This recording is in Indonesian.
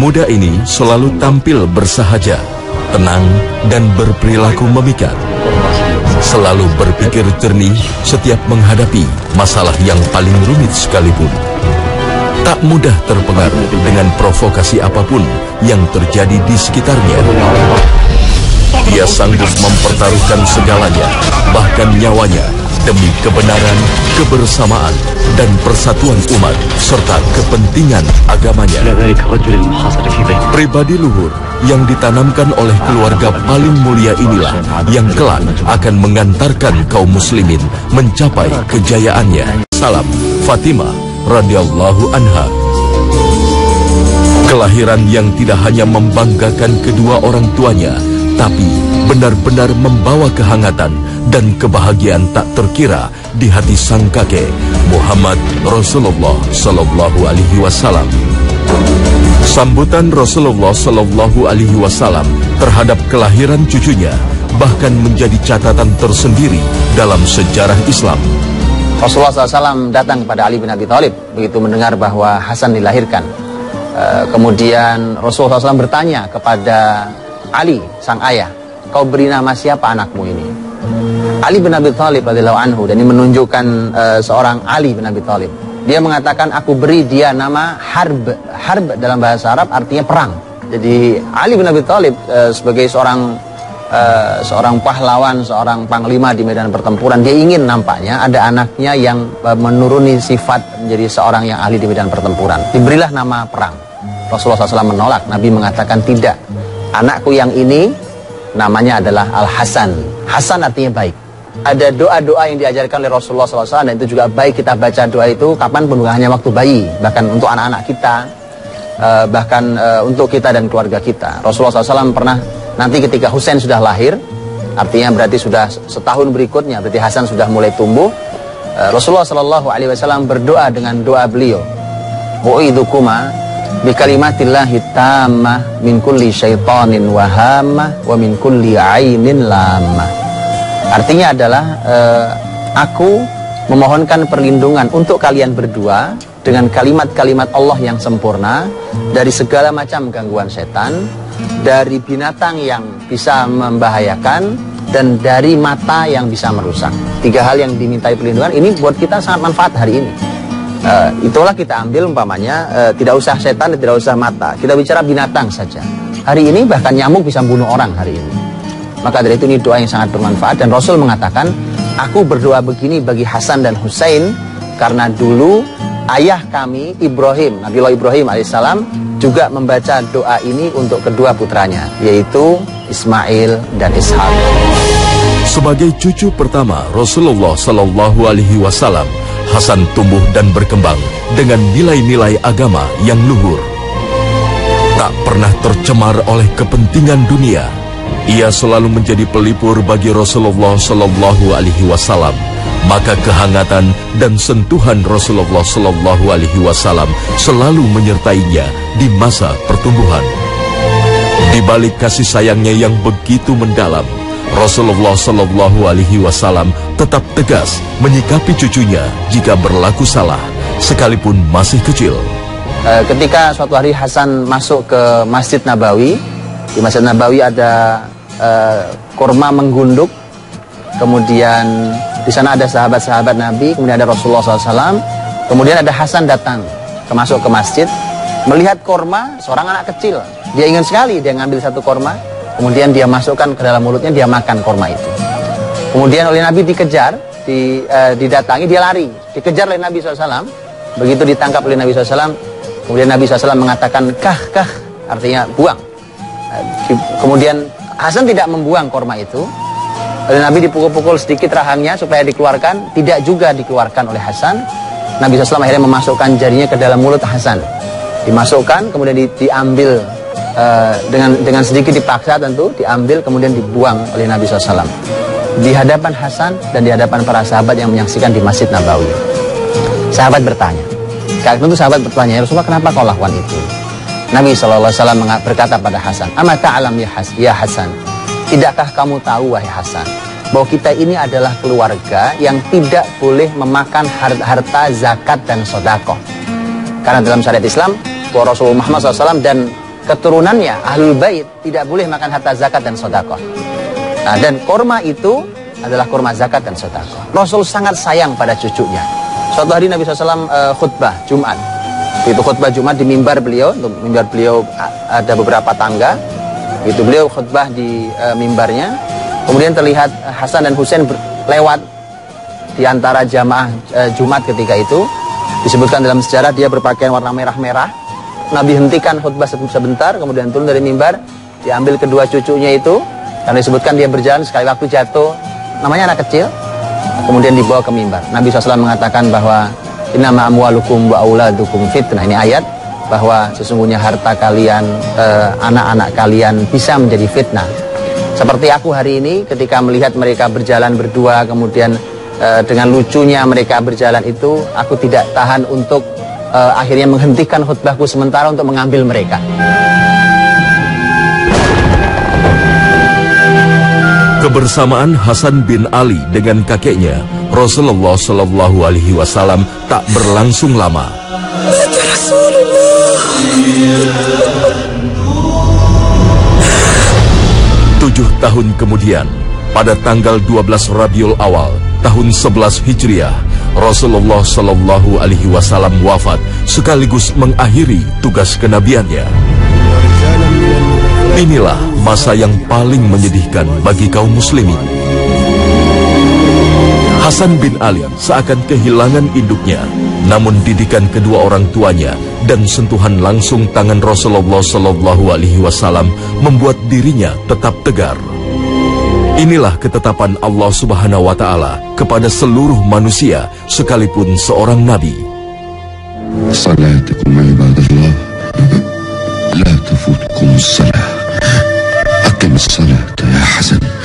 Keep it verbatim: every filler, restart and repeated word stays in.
Pemuda ini selalu tampil bersahaja, tenang, dan berperilaku memikat. Selalu berpikir jernih setiap menghadapi masalah yang paling rumit sekalipun. Tak mudah terpengaruh dengan provokasi apapun yang terjadi di sekitarnya. Dia sanggup mempertaruhkan segalanya, bahkan nyawanya, demi kebenaran, kebersamaan, dan persatuan umat, serta kepentingan agamanya. Pribadi luhur yang ditanamkan oleh keluarga paling mulia inilah yang kelak akan mengantarkan kaum muslimin mencapai kejayaannya. Salam Fatimah radhiyallahu anha. Kelahiran yang tidak hanya membanggakan kedua orang tuanya, tapi benar-benar membawa kehangatan dan kebahagiaan tak terkira di hati sang kakek Muhammad Rasulullah Sallallahu Alaihi Wasallam. Sambutan Rasulullah Sallallahu Alaihi Wasallam terhadap kelahiran cucunya bahkan menjadi catatan tersendiri dalam sejarah Islam. Rasulullah shallallahu alaihi wasallam datang kepada Ali bin Abi Thalib begitu mendengar bahwa Hasan dilahirkan. E, kemudian Rasulullah shallallahu alaihi wasallam bertanya kepada Ali, sang ayah, kau beri nama siapa anakmu ini? Ali bin Abi Thalib radhiyallahu anhu, dan ini menunjukkan uh, seorang Ali bin Abi Thalib. Dia mengatakan, aku beri dia nama Harb. Harb dalam bahasa Arab artinya perang. Jadi Ali bin Abi Thalib uh, sebagai seorang uh, seorang pahlawan, seorang panglima di medan pertempuran, dia ingin nampaknya ada anaknya yang uh, menuruni sifat menjadi seorang yang ahli di medan pertempuran. Diberilah nama perang. Rasulullah shallallahu alaihi wasallam menolak. Nabi mengatakan tidak. Anakku yang ini namanya adalah Al-Hasan. Hasan artinya baik. Ada doa-doa yang diajarkan oleh Rasulullah shallallahu alaihi wasallam, dan itu juga baik kita baca doa itu kapan pun, bukan hanya waktu bayi, bahkan untuk anak-anak kita, uh, bahkan uh, untuk kita dan keluarga kita. Rasulullah shallallahu alaihi wasallam pernah, nanti ketika Husain sudah lahir, artinya berarti sudah setahun berikutnya, berarti Hasan sudah mulai tumbuh, uh, Rasulullah shallallahu alaihi wasallam berdoa dengan doa beliau, U'idukuma bi kalimatillahi tammah min kulli syaitanin wahamah wa min kulli ainin lamah. Artinya adalah uh, aku memohonkan perlindungan untuk kalian berdua dengan kalimat-kalimat Allah yang sempurna dari segala macam gangguan setan, dari binatang yang bisa membahayakan, dan dari mata yang bisa merusak. Tiga hal yang dimintai perlindungan ini buat kita sangat manfaat hari ini. Uh, itulah kita ambil umpamanya uh, tidak usah setan dan tidak usah mata, kita bicara binatang saja. Hari ini bahkan nyamuk bisa membunuh orang hari ini. Maka dari itu ini doa yang sangat bermanfaat, dan Rasul mengatakan, aku berdoa begini bagi Hasan dan Husain karena dulu ayah kami Ibrahim, Nabiullah Ibrahim alaihissalam juga membaca doa ini untuk kedua putranya, yaitu Ismail dan Ishak. Sebagai cucu pertama Rasulullah Sallallahu Alaihi Wasallam, Hasan tumbuh dan berkembang dengan nilai-nilai agama yang luhur. Tak pernah tercemar oleh kepentingan dunia. Ia selalu menjadi pelipur bagi Rasulullah Sallallahu Alaihi Wasallam. Maka kehangatan dan sentuhan Rasulullah Sallallahu Alaihi Wasallam selalu menyertainya di masa pertumbuhan. Di balik kasih sayangnya yang begitu mendalam, Rasulullah Sallallahu Alaihi Wasallam tetap tegas menyikapi cucunya jika berlaku salah, sekalipun masih kecil. E, ketika suatu hari Hasan masuk ke Masjid Nabawi, di Masjid Nabawi ada e, kurma menggunduk, kemudian di sana ada sahabat-sahabat Nabi, kemudian ada Rasulullah shallallahu alaihi wasallam, kemudian ada Hasan datang, masuk ke masjid, melihat kurma seorang anak kecil, dia ingin sekali, dia ngambil satu kurma. Kemudian dia masukkan ke dalam mulutnya, dia makan kurma itu. Kemudian oleh Nabi dikejar, di, uh, didatangi, dia lari. Dikejar oleh Nabi shallallahu alaihi wasallam. Begitu ditangkap oleh Nabi shallallahu alaihi wasallam, kemudian Nabi shallallahu alaihi wasallam mengatakan, kah, kah, artinya buang. Uh, kemudian Hasan tidak membuang kurma itu. Oleh Nabi dipukul-pukul sedikit rahangnya supaya dikeluarkan. Tidak juga dikeluarkan oleh Hasan. Nabi shallallahu alaihi wasallam akhirnya memasukkan jarinya ke dalam mulut Hasan. Dimasukkan, kemudian di, diambil. Uh, dengan dengan sedikit dipaksa tentu, diambil kemudian dibuang oleh Nabi shallallahu alaihi wasallam di hadapan Hasan dan di hadapan para sahabat yang menyaksikan di Masjid Nabawi. Sahabat bertanya, tentu sahabat bertanya, ya Rasulullah, kenapa kau lakukan itu? Nabi shallallahu alaihi wasallam berkata pada Hasan, ama ta'alam ya, Has ya Hasan, tidakkah kamu tahu wahai Hasan, bahwa kita ini adalah keluarga yang tidak boleh memakan harta zakat dan sedekah. Karena dalam syariat Islam, bahwa Rasulullah Muhammad shallallahu alaihi wasallam dan keturunannya, ahlul bait, tidak boleh makan harta zakat dan sedekah. Nah, dan kurma itu adalah kurma zakat dan sedekah. Rasul sangat sayang pada cucunya. Suatu hari Nabi shallallahu alaihi wasallam uh, khutbah Jumat. Itu khutbah Jumat di mimbar beliau. Untuk mimbar beliau ada beberapa tangga. Itu beliau khutbah di uh, mimbarnya. Kemudian terlihat Hasan dan Husain lewat di antara jamaah uh, Jumat ketika itu. Disebutkan dalam sejarah dia berpakaian warna merah-merah. Nabi hentikan khutbah sebentar, kemudian turun dari mimbar, diambil kedua cucunya itu. Karena disebutkan dia berjalan sekali waktu jatuh, namanya anak kecil, kemudian dibawa ke mimbar. Nabi shallallahu alaihi wasallam mengatakan bahwa innama amwalukum wa auladukum fitnah. Ini ayat bahwa sesungguhnya harta kalian, anak-anak eh, kalian bisa menjadi fitnah. Seperti aku hari ini ketika melihat mereka berjalan berdua, kemudian eh, dengan lucunya mereka berjalan itu, aku tidak tahan untuk eh, akhirnya menghentikan khutbahku sementara untuk mengambil mereka. Kebersamaan Hasan bin Ali dengan kakeknya Rasulullah Shallallahu Alaihi Wasallam tak berlangsung lama. Tujuh tahun kemudian, pada tanggal dua belas Rabiul Awal tahun sebelas Hijriah, Rasulullah Shallallahu Alaihi Wasallam wafat sekaligus mengakhiri tugas kenabiannya. Inilah masa yang paling menyedihkan bagi kaum muslimin. Hasan bin Ali seakan kehilangan induknya, namun didikan kedua orang tuanya dan sentuhan langsung tangan Rasulullah Shallallahu Alaihi Wasallam membuat dirinya tetap tegar. Inilah ketetapan Allah Subhanahu Wa Taala kepada seluruh manusia, sekalipun seorang nabi. Salatukum ibadallah, la tafutkum salah. Akim salat ya Hasan.